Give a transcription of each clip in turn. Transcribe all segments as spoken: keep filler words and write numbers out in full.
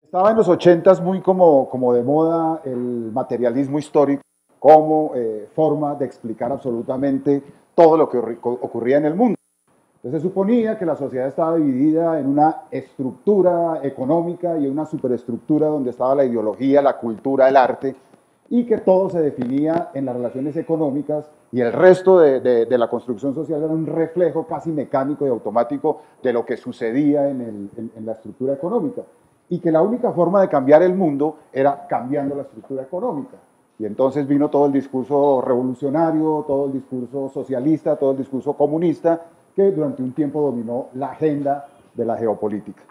Estaba en los ochentas muy como, como de moda el materialismo histórico como eh, forma de explicar absolutamente todo lo que ocurría en el mundo. Entonces se suponía que la sociedad estaba dividida en una estructura económica y una superestructura donde estaba la ideología, la cultura, el arte, y que todo se definía en las relaciones económicas y el resto de, de, de la construcción social era un reflejo casi mecánico y automático de lo que sucedía en, el, en, en la estructura económica. Y que la única forma de cambiar el mundo era cambiando la estructura económica. Y entonces vino todo el discurso revolucionario, todo el discurso socialista, todo el discurso comunista, que durante un tiempo dominó la agenda de la geopolítica.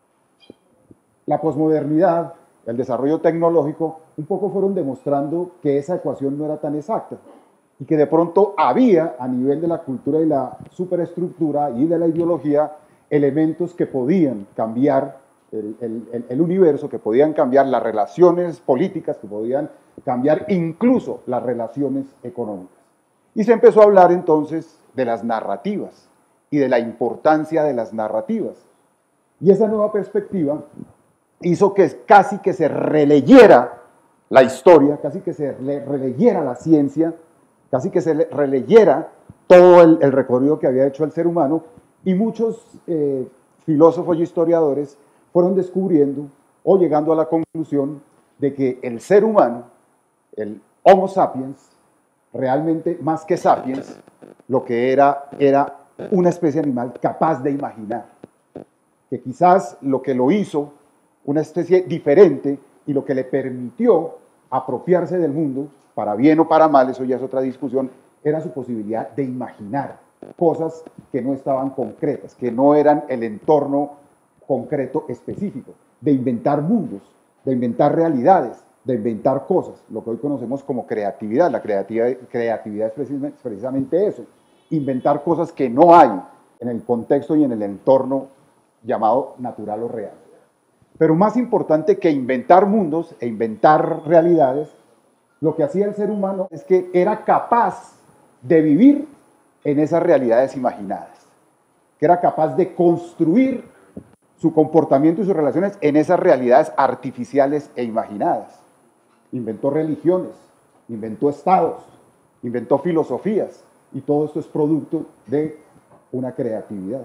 La posmodernidad, el desarrollo tecnológico, un poco fueron demostrando que esa ecuación no era tan exacta y que de pronto había, a nivel de la cultura y la superestructura y de la ideología, elementos que podían cambiar el, el, el universo, que podían cambiar las relaciones políticas, que podían cambiar incluso las relaciones económicas. Y se empezó a hablar entonces de las narrativas y de la importancia de las narrativas. Y esa nueva perspectiva hizo que casi que se releyera la historia, casi que se releyera la ciencia, casi que se releyera todo el, el recorrido que había hecho el ser humano, y muchos eh, filósofos y historiadores fueron descubriendo o llegando a la conclusión de que el ser humano, el Homo sapiens, realmente más que sapiens, lo que era era una especie animal capaz de imaginar, que quizás lo que lo hizo una especie diferente y lo que le permitió apropiarse del mundo, para bien o para mal, eso ya es otra discusión, era su posibilidad de imaginar cosas que no estaban concretas, que no eran el entorno concreto específico, de inventar mundos, de inventar realidades, de inventar cosas, lo que hoy conocemos como creatividad. La creatividad, creatividad es precisamente, precisamente eso, inventar cosas que no hay en el contexto y en el entorno llamado natural o real. Pero más importante que inventar mundos e inventar realidades, lo que hacía el ser humano es que era capaz de vivir en esas realidades imaginadas, que era capaz de construir su comportamiento y sus relaciones en esas realidades artificiales e imaginadas. Inventó religiones, inventó estados, inventó filosofías, y todo esto es producto de una creatividad.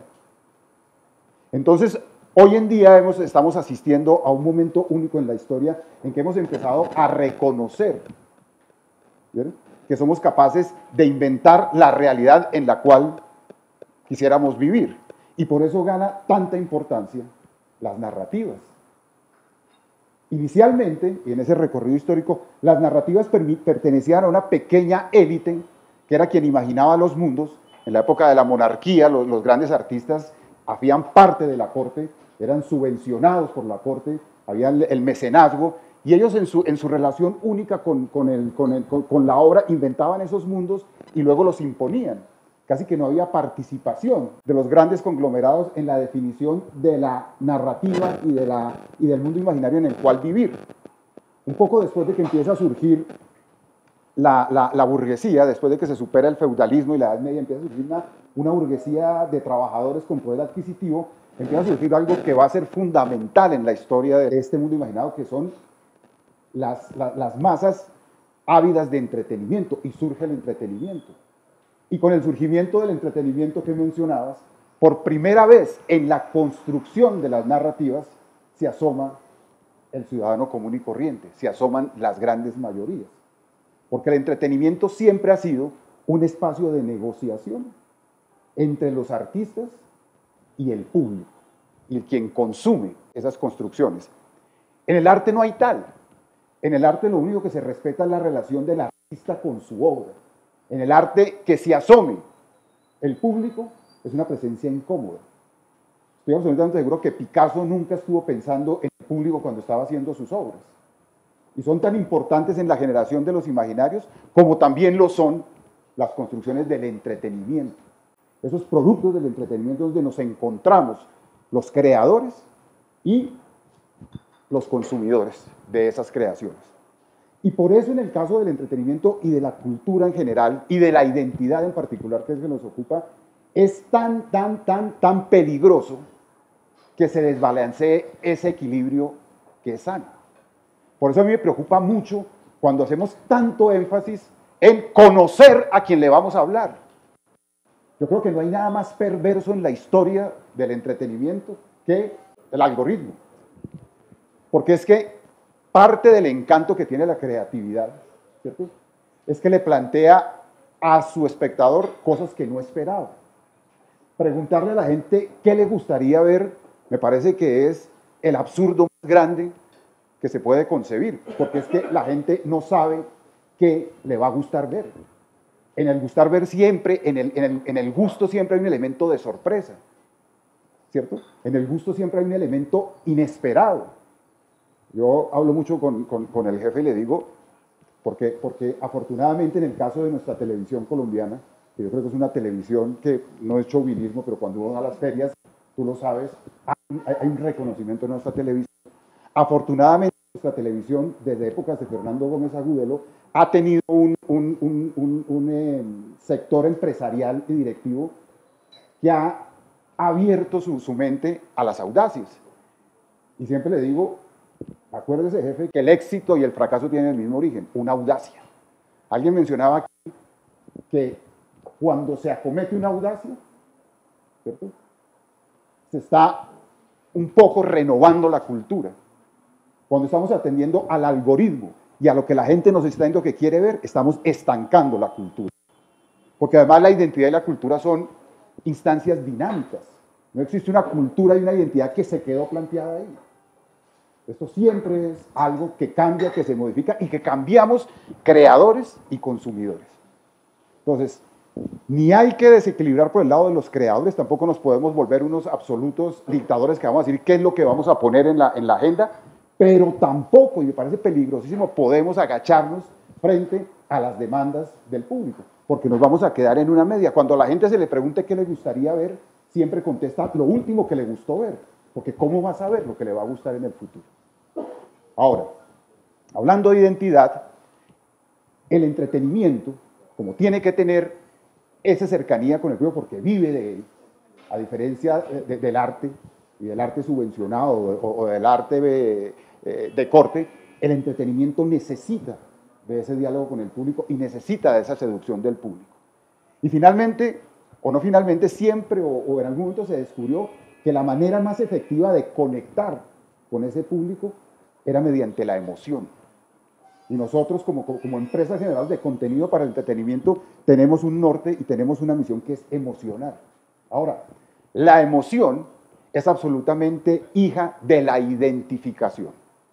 Entonces, hoy en día hemos, estamos asistiendo a un momento único en la historia en que hemos empezado a reconocer, ¿bien?, que somos capaces de inventar la realidad en la cual quisiéramos vivir. Y por eso gana tanta importancia las narrativas. Inicialmente, y en ese recorrido histórico, las narrativas pertenecían a una pequeña élite que era quien imaginaba los mundos. En la época de la monarquía, los, los grandes artistas hacían parte de la corte, eran subvencionados por la corte, había el, el mecenazgo, y ellos en su, en su relación única con, con, el, con, el, con, con la obra inventaban esos mundos y luego los imponían. Casi que no había participación de los grandes conglomerados en la definición de la narrativa y, de la, y del mundo imaginario en el cual vivir. Un poco después de que empieza a surgir la, la, la burguesía, después de que se supera el feudalismo y la Edad Media, empieza a surgir una, una burguesía de trabajadores con poder adquisitivo, empieza a surgir algo que va a ser fundamental en la historia de este mundo imaginado, que son las, las, las masas ávidas de entretenimiento, y surge el entretenimiento. Y con el surgimiento del entretenimiento que mencionabas, por primera vez en la construcción de las narrativas se asoma el ciudadano común y corriente, se asoman las grandes mayorías. Porque el entretenimiento siempre ha sido un espacio de negociación entre los artistas y el público, y quien consume esas construcciones. En el arte no hay tal. En el arte lo único que se respeta es la relación del artista con su obra. En el arte, que se asome el público es una presencia incómoda. Estoy absolutamente seguro que Picasso nunca estuvo pensando en el público cuando estaba haciendo sus obras. Y son tan importantes en la generación de los imaginarios como también lo son las construcciones del entretenimiento. Esos productos del entretenimiento donde nos encontramos los creadores y los consumidores de esas creaciones. Y por eso en el caso del entretenimiento y de la cultura en general, y de la identidad en particular, que es que nos ocupa, es tan, tan, tan, tan peligroso que se desbalancee ese equilibrio que es sana. Por eso a mí me preocupa mucho cuando hacemos tanto énfasis en conocer a quien le vamos a hablar. Yo creo que no hay nada más perverso en la historia del entretenimiento que el algoritmo. Porque es que parte del encanto que tiene la creatividad, ¿cierto?, es que le plantea a su espectador cosas que no esperaba. Preguntarle a la gente qué le gustaría ver, me parece que es el absurdo más grande que se puede concebir, porque es que la gente no sabe qué le va a gustar ver. En el gustar ver siempre, en el, en el, en el gusto siempre hay un elemento de sorpresa, ¿cierto? En el gusto siempre hay un elemento inesperado. Yo hablo mucho con, con, con el jefe y le digo, porque, porque afortunadamente en el caso de nuestra televisión colombiana, que yo creo que es una televisión que no es chauvinismo, pero cuando uno va a las ferias, tú lo sabes, hay, hay un reconocimiento de nuestra televisión. Afortunadamente nuestra televisión, desde épocas de Fernando Gómez Agudelo, ha tenido un, un, un, un, un eh, sector empresarial y directivo que ha abierto su, su mente a las audacias. Y siempre le digo, acuérdese, jefe, que el éxito y el fracaso tienen el mismo origen, una audacia. Alguien mencionaba aquí que cuando se acomete una audacia, ¿cierto?, se está un poco renovando la cultura. Cuando estamos atendiendo al algoritmo y a lo que la gente nos está diciendo que quiere ver, estamos estancando la cultura. Porque además la identidad y la cultura son instancias dinámicas. No existe una cultura y una identidad que se quedó planteada ahí. Esto siempre es algo que cambia, que se modifica y que cambiamos creadores y consumidores. Entonces, ni hay que desequilibrar por el lado de los creadores, tampoco nos podemos volver unos absolutos dictadores que vamos a decir qué es lo que vamos a poner en la, en la agenda, pero tampoco, y me parece peligrosísimo, podemos agacharnos frente a las demandas del público, porque nos vamos a quedar en una media. Cuando a la gente se le pregunte qué le gustaría ver, siempre contesta lo último que le gustó ver, porque ¿cómo va a saber lo que le va a gustar en el futuro? Ahora, hablando de identidad, el entretenimiento, como tiene que tener esa cercanía con el pueblo porque vive de él, a diferencia de, de, del arte, y del arte subvencionado o, o del arte de, de corte, el entretenimiento necesita de ese diálogo con el público y necesita de esa seducción del público. Y finalmente, o no finalmente, siempre o, o en algún momento se descubrió que la manera más efectiva de conectar con ese público era mediante la emoción. Y nosotros como, como empresas generales de contenido para el entretenimiento tenemos un norte y tenemos una misión que es emocionar. Ahora, la emoción es absolutamente hija de la identificación.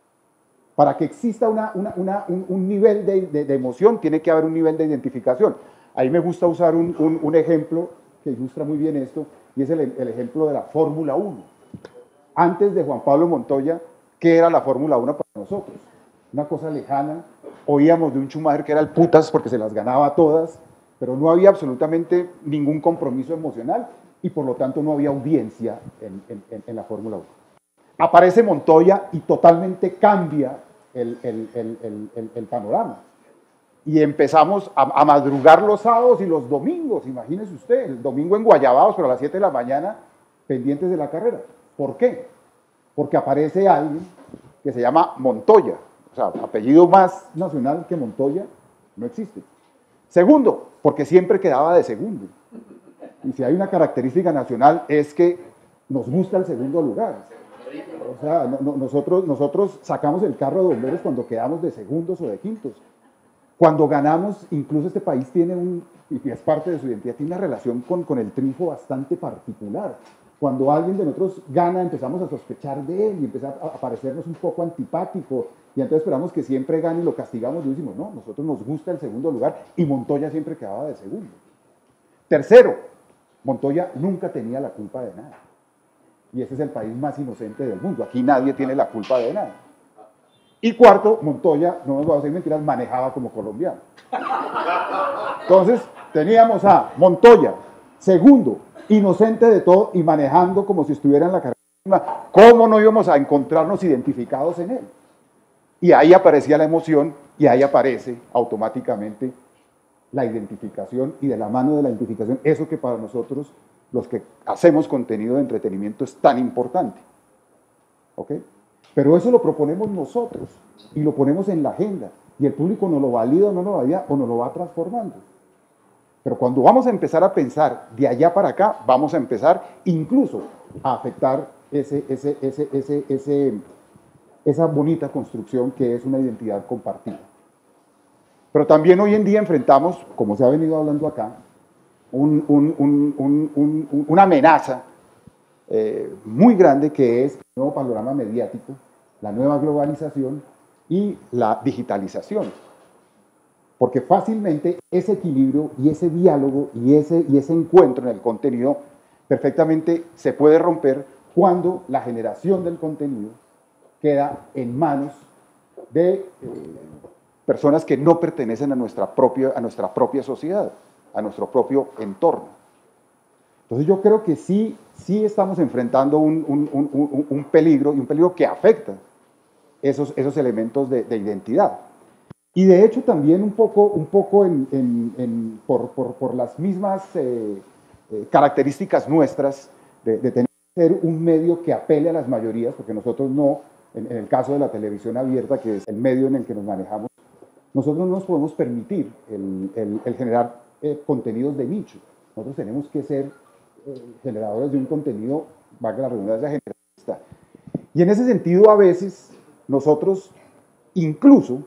Para que exista una, una, una, un, un nivel de, de, de emoción, tiene que haber un nivel de identificación. Ahí me gusta usar un, un, un ejemplo que ilustra muy bien esto, y es el, el ejemplo de la Fórmula uno. Antes de Juan Pablo Montoya, ¿qué era la Fórmula uno para nosotros? Una cosa lejana. Oíamos de un Schumacher que era el putas porque se las ganaba todas, pero no había absolutamente ningún compromiso emocional y por lo tanto no había audiencia en, en, en la Fórmula uno. Aparece Montoya y totalmente cambia el, el, el, el, el panorama. Y empezamos a, a madrugar los sábados y los domingos, imagínese usted, el domingo en Guayabados, pero a las siete de la mañana, pendientes de la carrera. ¿Por qué? Porque aparece alguien que se llama Montoya. O sea, apellido más nacional que Montoya no existe. Segundo, porque siempre quedaba de segundo. Y si hay una característica nacional es que nos gusta el segundo lugar. O sea, no, no, nosotros, nosotros sacamos el carro de bomberos cuando quedamos de segundos o de quintos. Cuando ganamos, incluso este país tiene un, y es parte de su identidad, tiene una relación con, con el triunfo bastante particular. Cuando alguien de nosotros gana, empezamos a sospechar de él y empieza a parecernos un poco antipático. Y entonces esperamos que siempre gane y lo castigamos y decimos, no, nosotros nos gusta el segundo lugar y Montoya siempre quedaba de segundo. Tercero, Montoya nunca tenía la culpa de nada. Y ese es el país más inocente del mundo. Aquí nadie tiene la culpa de nada. Y cuarto, Montoya, no nos vamos a decir mentiras, manejaba como colombiano. Entonces, teníamos a Montoya, segundo, inocente de todo y manejando como si estuviera en la carrera. ¿Cómo no íbamos a encontrarnos identificados en él? Y ahí aparecía la emoción y ahí aparece automáticamente la identificación y de la mano de la identificación, eso que para nosotros, los que hacemos contenido de entretenimiento, es tan importante. ¿Ok? Pero eso lo proponemos nosotros y lo ponemos en la agenda y el público no lo valida o no lo valida o no lo va transformando. Pero cuando vamos a empezar a pensar de allá para acá, vamos a empezar incluso a afectar ese, ese, ese, ese, ese, esa bonita construcción que es una identidad compartida. Pero también hoy en día enfrentamos, como se ha venido hablando acá, un, un, un, un, una amenaza eh, muy grande que es el nuevo panorama mediático, la nueva globalización y la digitalización. Porque fácilmente ese equilibrio y ese diálogo y ese, y ese encuentro en el contenido perfectamente se puede romper cuando la generación del contenido queda en manos de eh, personas que no pertenecen a nuestra, propia, a nuestra propia sociedad, a nuestro propio entorno. Entonces yo creo que sí, sí estamos enfrentando un, un, un, un peligro, y un peligro que afecta esos, esos elementos de, de identidad. Y de hecho también un poco, un poco en, en, en, por, por, por las mismas eh, eh, características nuestras de, de tener que ser un medio que apele a las mayorías, porque nosotros no, en, en el caso de la televisión abierta, que es el medio en el que nos manejamos, nosotros no nos podemos permitir el, el, el generar eh, contenidos de nicho. Nosotros tenemos que ser eh, generadores de un contenido, valga la redundancia, generalista. Y en ese sentido, a veces, nosotros incluso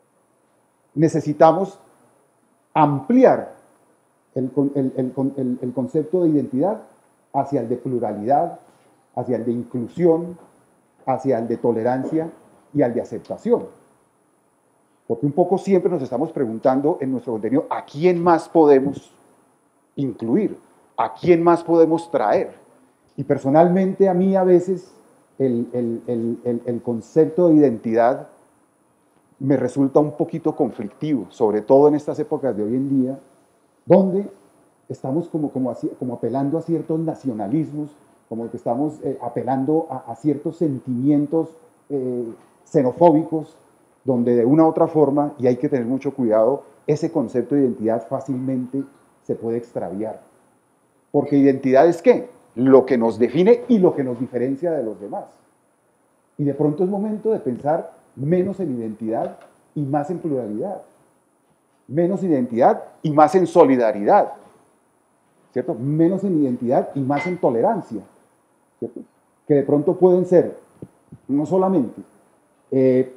necesitamos ampliar el, el, el, el, concepto de identidad hacia el de pluralidad, hacia el de inclusión, hacia el de tolerancia y al de aceptación. Porque un poco siempre nos estamos preguntando en nuestro contenido a quién más podemos incluir, a quién más podemos traer. Y personalmente a mí a veces el, el, el, el, el concepto de identidad me resulta un poquito conflictivo, sobre todo en estas épocas de hoy en día, donde estamos como, como, así, como apelando a ciertos nacionalismos, como que estamos eh, apelando a, a ciertos sentimientos eh, xenofóbicos, donde de una u otra forma, y hay que tener mucho cuidado, ese concepto de identidad fácilmente se puede extraviar. Porque identidad es ¿qué? Lo que nos define y lo que nos diferencia de los demás. Y de pronto es momento de pensar menos en identidad y más en pluralidad. Menos identidad y más en solidaridad. ¿Cierto? Menos en identidad y más en tolerancia. ¿Cierto? Que de pronto pueden ser no solamente eh,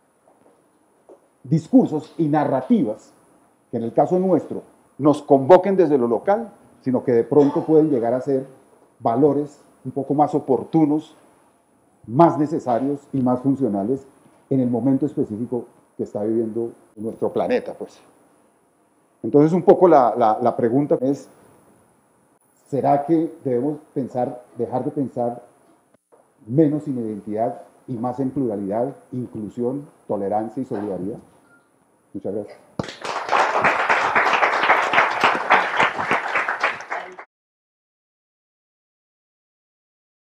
discursos y narrativas que en el caso nuestro nos convoquen desde lo local, sino que de pronto pueden llegar a ser valores un poco más oportunos, más necesarios y más funcionales en el momento específico que está viviendo nuestro planeta, pues. Entonces, un poco la, la, la pregunta es, ¿será que debemos pensar, dejar de pensar menos en identidad y más en pluralidad, inclusión, tolerancia y solidaridad? Muchas gracias.